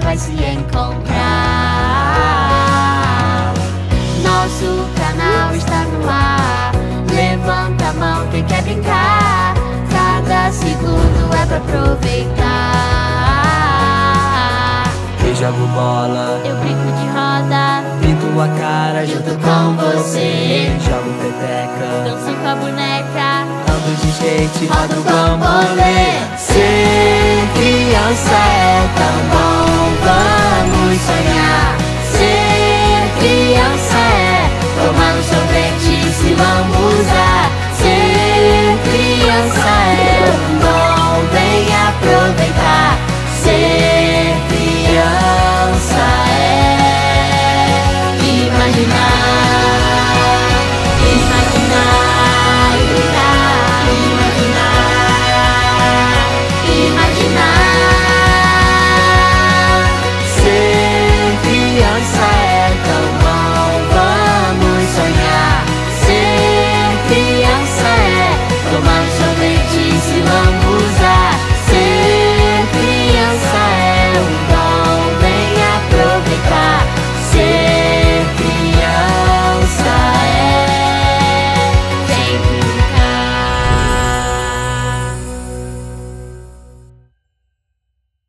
vai se encontrar. Nosso canal está no ar. Levanta a mão quem quer brincar. Cada segundo é pra aproveitar. Eu jogo bola, eu brinco de roda, pinto a cara junto com você. Jogo peteca, danço com a boneca, ando de skate, rodo o bambolê. Ser criança é